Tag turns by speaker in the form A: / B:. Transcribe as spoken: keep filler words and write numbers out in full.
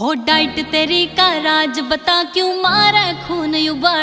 A: हो डाइट तेरी का राज बता, क्यों मारे खून उबाल